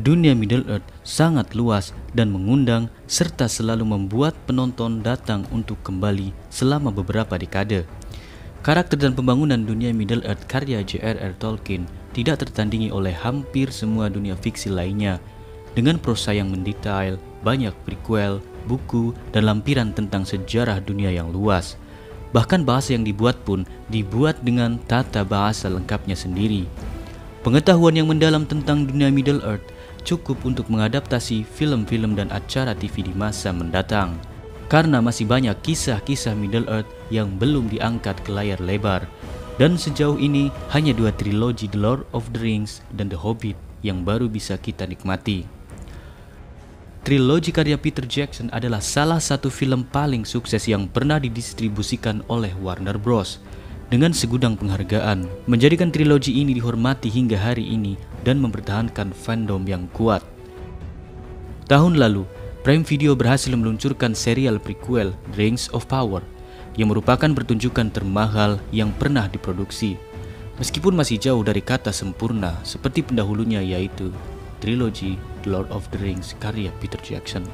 dunia Middle-earth sangat luas dan mengundang serta selalu membuat penonton datang untuk kembali selama beberapa dekade. Karakter dan pembangunan dunia Middle-earth karya J.R.R. Tolkien tidak tertandingi oleh hampir semua dunia fiksi lainnya. Dengan prosa yang mendetail, banyak prequel, buku, dan lampiran tentang sejarah dunia yang luas. Bahkan bahasa yang dibuat pun dibuat dengan tata bahasa lengkapnya sendiri. Pengetahuan yang mendalam tentang dunia Middle-earth cukup untuk mengadaptasi film-film dan acara TV di masa mendatang. Karena masih banyak kisah-kisah Middle-earth yang belum diangkat ke layar lebar. Dan sejauh ini hanya 2 trilogi The Lord of the Rings dan The Hobbit yang baru bisa kita nikmati. Trilogi karya Peter Jackson adalah salah satu film paling sukses yang pernah didistribusikan oleh Warner Bros. Dengan segudang penghargaan, menjadikan trilogi ini dihormati hingga hari ini dan mempertahankan fandom yang kuat. Tahun lalu, Prime Video berhasil meluncurkan serial prequel Rings of Power yang merupakan pertunjukan termahal yang pernah diproduksi. Meskipun masih jauh dari kata sempurna seperti pendahulunya yaitu trilogi The Lord of the Rings karya Peter Jackson.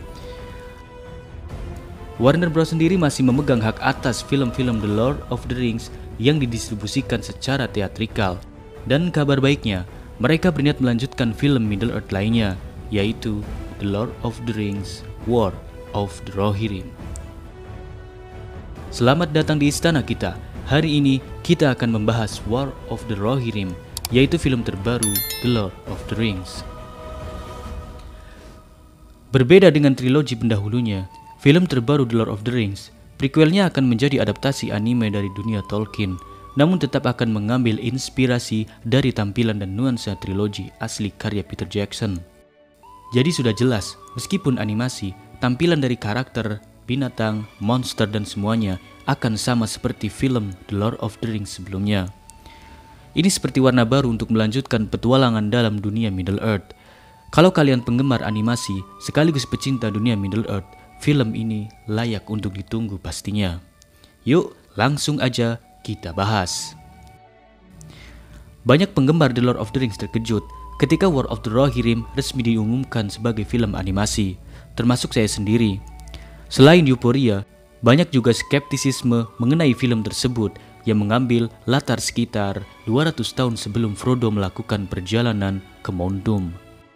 Warner Bros sendiri masih memegang hak atas film-film The Lord of the Rings yang didistribusikan secara teatrikal. Dan kabar baiknya, mereka berniat melanjutkan film Middle-earth lainnya, yaitu The Lord of the Rings War of the Rohirrim. Selamat datang di istana kita. Hari ini kita akan membahas War of the Rohirrim, yaitu film terbaru The Lord of the Rings. Berbeda dengan trilogi pendahulunya, film terbaru The Lord of the Rings, prequelnya akan menjadi adaptasi anime dari dunia Tolkien, namun tetap akan mengambil inspirasi dari tampilan dan nuansa trilogi asli karya Peter Jackson. Jadi sudah jelas, meskipun animasi, tampilan dari karakter, binatang, monster dan semuanya akan sama seperti film The Lord of the Rings sebelumnya. Ini seperti warna baru untuk melanjutkan petualangan dalam dunia Middle-earth. Kalau kalian penggemar animasi sekaligus pecinta dunia Middle-earth, film ini layak untuk ditunggu pastinya. Yuk, langsung aja kita bahas. Banyak penggemar The Lord of the Rings terkejut ketika War of the Rohirrim resmi diumumkan sebagai film animasi, termasuk saya sendiri. Selain euforia, banyak juga skeptisisme mengenai film tersebut yang mengambil latar sekitar 200 tahun sebelum Frodo melakukan perjalanan ke Mount Doom.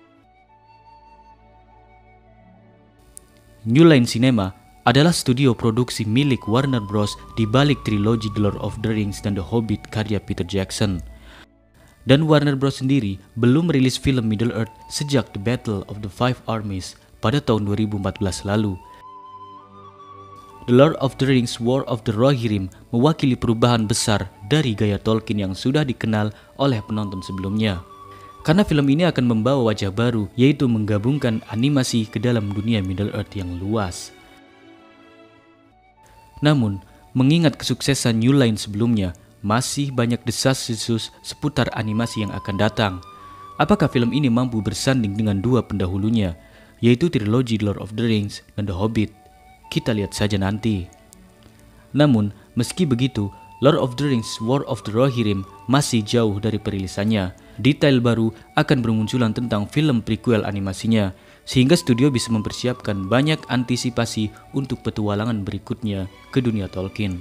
New Line Cinema adalah studio produksi milik Warner Bros. Di balik trilogi The Lord of the Rings dan The Hobbit karya Peter Jackson. Dan Warner Bros. Sendiri belum merilis film Middle-earth sejak The Battle of the Five Armies pada tahun 2014 lalu. The Lord of the Rings War of the Rohirrim mewakili perubahan besar dari gaya Tolkien yang sudah dikenal oleh penonton sebelumnya. Karena film ini akan membawa wajah baru, yaitu menggabungkan animasi ke dalam dunia Middle-earth yang luas. Namun, mengingat kesuksesan New Line sebelumnya, masih banyak desas-desus seputar animasi yang akan datang. Apakah film ini mampu bersanding dengan dua pendahulunya, yaitu trilogi The Lord of the Rings dan The Hobbit? Kita lihat saja nanti. Namun, meski begitu, Lord of the Rings War of the Rohirrim masih jauh dari perilisannya. Detail baru akan bermunculan tentang film prequel animasinya, sehingga studio bisa mempersiapkan banyak antisipasi untuk petualangan berikutnya ke dunia Tolkien.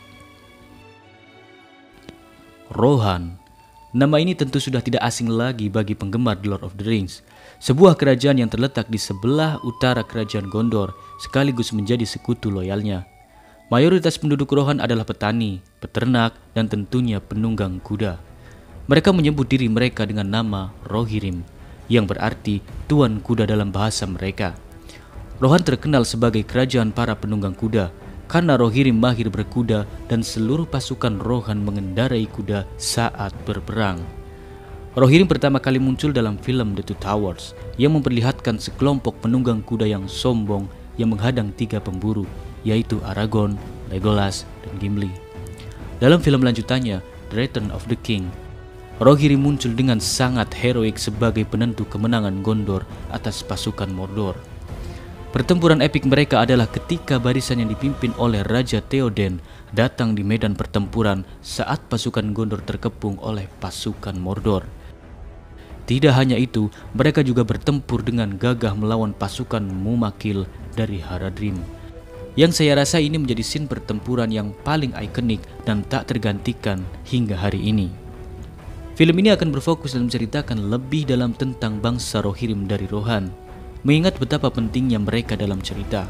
Rohan. Nama ini tentu sudah tidak asing lagi bagi penggemar The Lord of the Rings. Sebuah kerajaan yang terletak di sebelah utara kerajaan Gondor, sekaligus menjadi sekutu loyalnya. Mayoritas penduduk Rohan adalah petani, peternak, dan tentunya penunggang kuda. Mereka menyebut diri mereka dengan nama Rohirrim, yang berarti tuan kuda dalam bahasa mereka. Rohan terkenal sebagai kerajaan para penunggang kuda, karena Rohirrim mahir berkuda dan seluruh pasukan Rohan mengendarai kuda saat berperang. Rohirrim pertama kali muncul dalam film The Two Towers, yang memperlihatkan sekelompok penunggang kuda yang sombong yang menghadang 3 pemburu, yaitu Aragorn, Legolas, dan Gimli. Dalam film lanjutannya, The Return of the King, Rohirrim muncul dengan sangat heroik sebagai penentu kemenangan Gondor atas pasukan Mordor. Pertempuran epik mereka adalah ketika barisan yang dipimpin oleh Raja Theoden datang di medan pertempuran saat pasukan Gondor terkepung oleh pasukan Mordor. Tidak hanya itu, mereka juga bertempur dengan gagah melawan pasukan Mumakil dari Haradrim. Yang saya rasa ini menjadi scene pertempuran yang paling ikonik dan tak tergantikan hingga hari ini. Film ini akan berfokus dan menceritakan lebih dalam tentang bangsa Rohirrim dari Rohan, mengingat betapa pentingnya mereka dalam cerita.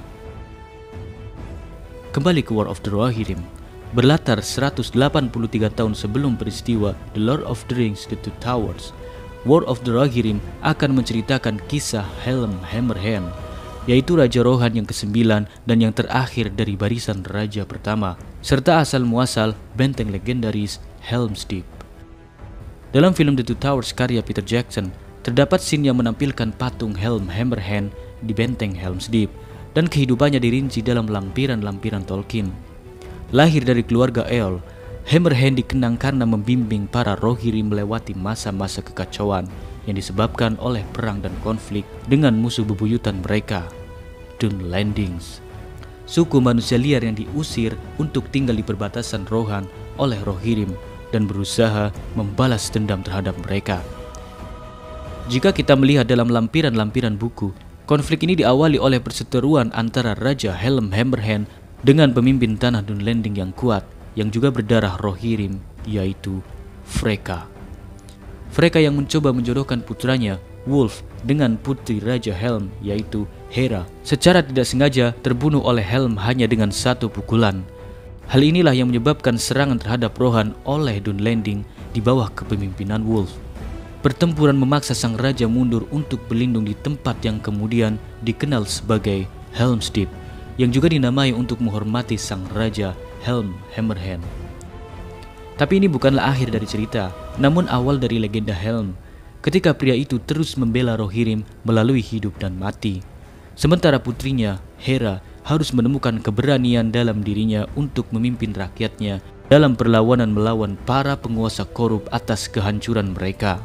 Kembali ke War of the Rohirrim, berlatar 183 tahun sebelum peristiwa The Lord of the Rings The Two Towers. War of the Rohirrim akan menceritakan kisah Helm Hammerhand, yaitu Raja Rohan yang ke-9 dan yang terakhir dari barisan Raja pertama, serta asal muasal benteng legendaris Helm's Deep. Dalam film The Two Towers karya Peter Jackson, terdapat scene yang menampilkan patung Helm Hammerhand di benteng Helm's Deep, dan kehidupannya dirinci dalam lampiran-lampiran Tolkien. Lahir dari keluarga Eorl, Hammerhand dikenang karena membimbing para Rohirrim melewati masa-masa kekacauan yang disebabkan oleh perang dan konflik dengan musuh bebuyutan mereka, Dunlandings. Suku manusia liar yang diusir untuk tinggal di perbatasan Rohan oleh Rohirrim dan berusaha membalas dendam terhadap mereka. Jika kita melihat dalam lampiran-lampiran buku, konflik ini diawali oleh perseteruan antara Raja Helm Hammerhand dengan pemimpin tanah Dunlanding yang kuat, yang juga berdarah Rohirrim, yaitu Freka. Freka yang mencoba menjodohkan putranya, Wolf, dengan putri Raja Helm, yaitu Hera, secara tidak sengaja terbunuh oleh Helm hanya dengan satu pukulan. Hal inilah yang menyebabkan serangan terhadap Rohan oleh Dunlanding di bawah kepemimpinan Wolf. Pertempuran memaksa sang raja mundur untuk berlindung di tempat yang kemudian dikenal sebagai Helm's Deep, yang juga dinamai untuk menghormati sang raja Helm Hammerhand. Tapi ini bukanlah akhir dari cerita, namun awal dari legenda Helm, ketika pria itu terus membela Rohirrim melalui hidup dan mati. Sementara putrinya, Hera, harus menemukan keberanian dalam dirinya untuk memimpin rakyatnya dalam perlawanan melawan para penguasa korup atas kehancuran mereka.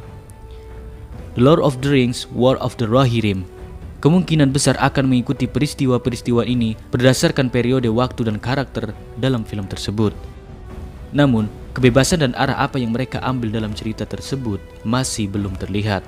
The Lord of the Rings, War of the Rohirrim kemungkinan besar akan mengikuti peristiwa-peristiwa ini berdasarkan periode waktu dan karakter dalam film tersebut. Namun, kebebasan dan arah apa yang mereka ambil dalam cerita tersebut masih belum terlihat.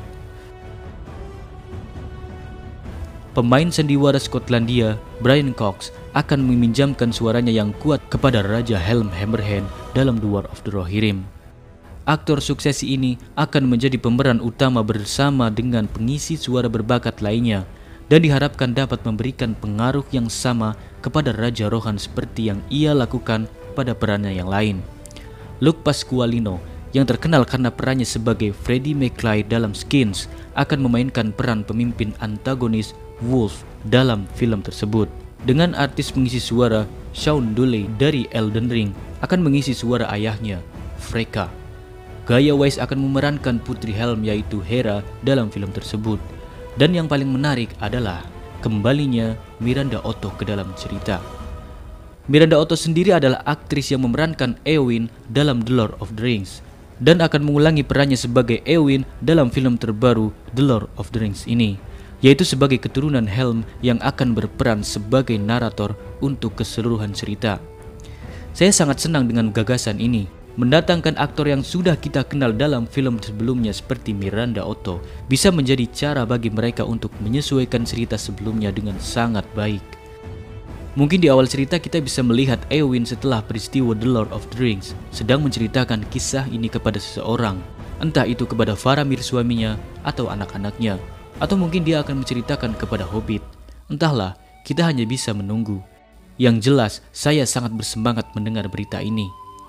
Pemain sandiwara Skotlandia, Brian Cox, akan meminjamkan suaranya yang kuat kepada Raja Helm Hammerhand dalam The War of the Rohirrim. Aktor suksesi ini akan menjadi pemeran utama bersama dengan pengisi suara berbakat lainnya, dan diharapkan dapat memberikan pengaruh yang sama kepada Raja Rohan seperti yang ia lakukan pada perannya yang lain. Luke Pasqualino, yang terkenal karena perannya sebagai Freddie McFly dalam Skins, akan memainkan peran pemimpin antagonis Wolf dalam film tersebut. Dengan artis pengisi suara Shaun Dooley dari Elden Ring akan mengisi suara ayahnya, Freka. Gaia Weiss akan memerankan putri Helm yaitu Hera dalam film tersebut. Dan yang paling menarik adalah kembalinya Miranda Otto ke dalam cerita. Miranda Otto sendiri adalah aktris yang memerankan Éowyn dalam The Lord of the Rings dan akan mengulangi perannya sebagai Éowyn dalam film terbaru The Lord of the Rings ini, yaitu sebagai keturunan Helm yang akan berperan sebagai narator untuk keseluruhan cerita. Saya sangat senang dengan gagasan ini. Mendatangkan aktor yang sudah kita kenal dalam film sebelumnya seperti Miranda Otto bisa menjadi cara bagi mereka untuk menyesuaikan cerita sebelumnya dengan sangat baik. Mungkin di awal cerita kita bisa melihat Éowyn setelah peristiwa The Lord of the Rings sedang menceritakan kisah ini kepada seseorang, entah itu kepada Faramir suaminya atau anak-anaknya, atau mungkin dia akan menceritakan kepada Hobbit. Entahlah, kita hanya bisa menunggu. Yang jelas, saya sangat bersemangat mendengar berita ini.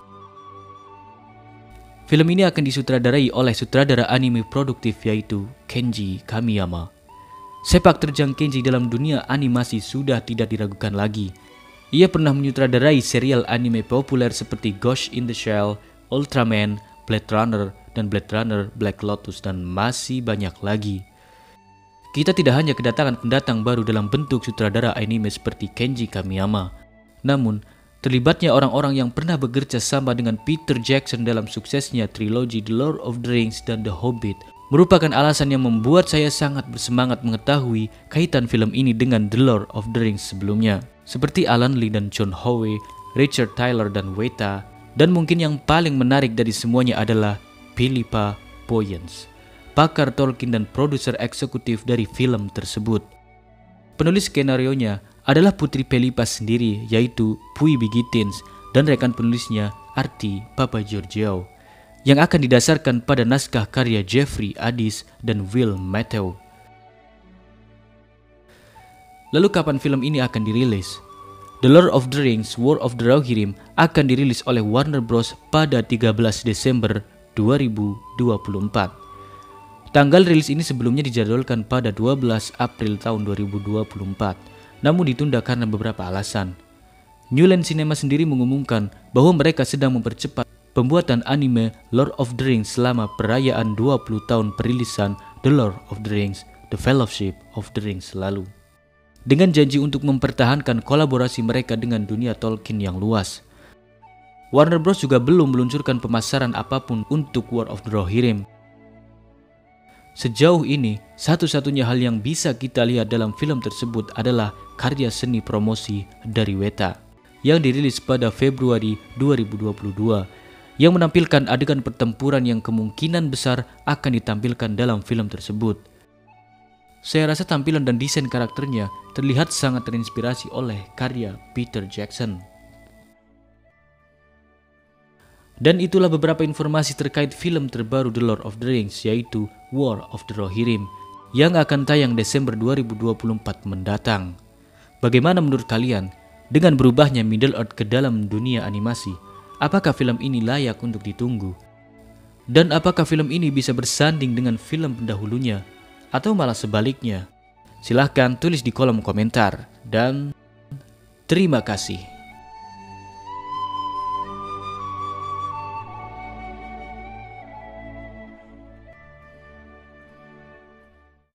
Film ini akan disutradarai oleh sutradara anime produktif yaitu Kenji Kamiyama. Sepak terjang Kenji dalam dunia animasi sudah tidak diragukan lagi. Ia pernah menyutradarai serial anime populer seperti Ghost in the Shell, Ultraman, Blade Runner, dan Blade Runner Black Lotus, dan masih banyak lagi. Kita tidak hanya kedatangan pendatang baru dalam bentuk sutradara anime seperti Kenji Kamiyama, namun terlibatnya orang-orang yang pernah bekerja sama dengan Peter Jackson dalam suksesnya trilogi The Lord of the Rings dan The Hobbit merupakan alasan yang membuat saya sangat bersemangat mengetahui kaitan film ini dengan The Lord of the Rings sebelumnya, seperti Alan Lee dan John Howe, Richard Tyler dan Weta, dan mungkin yang paling menarik dari semuanya adalah Philippa Boyens. pakar Tolkien dan produser eksekutif dari film tersebut. Penulis skenarionya adalah putri Pelipas sendiri, yaitu Puibi Gittins, dan rekan penulisnya Arti Papageorgiou, yang akan didasarkan pada naskah karya Jeffrey Addis dan Will Matthew. Lalu kapan film ini akan dirilis? The Lord of the Rings War of the Rohirrim akan dirilis oleh Warner Bros. Pada 13 Desember 2024. Tanggal rilis ini sebelumnya dijadwalkan pada 12 April tahun 2024, namun ditunda karena beberapa alasan. New Line Cinema sendiri mengumumkan bahwa mereka sedang mempercepat pembuatan anime Lord of the Rings selama perayaan 20 tahun perilisan The Lord of the Rings The Fellowship of the Ring lalu, dengan janji untuk mempertahankan kolaborasi mereka dengan dunia Tolkien yang luas. Warner Bros juga belum meluncurkan pemasaran apapun untuk War of the Rohirrim. Sejauh ini, satu-satunya hal yang bisa kita lihat dalam film tersebut adalah karya seni promosi dari Weta yang dirilis pada Februari 2022 yang menampilkan adegan pertempuran yang kemungkinan besar akan ditampilkan dalam film tersebut. Saya rasa tampilan dan desain karakternya terlihat sangat terinspirasi oleh karya Peter Jackson. Dan itulah beberapa informasi terkait film terbaru The Lord of the Rings, yaitu War of the Rohirrim, yang akan tayang Desember 2024 mendatang. Bagaimana menurut kalian? Dengan berubahnya Middle-earth ke dalam dunia animasi, apakah film ini layak untuk ditunggu? Dan apakah film ini bisa bersanding dengan film pendahulunya? Atau malah sebaliknya? Silahkan tulis di kolom komentar. Dan terima kasih.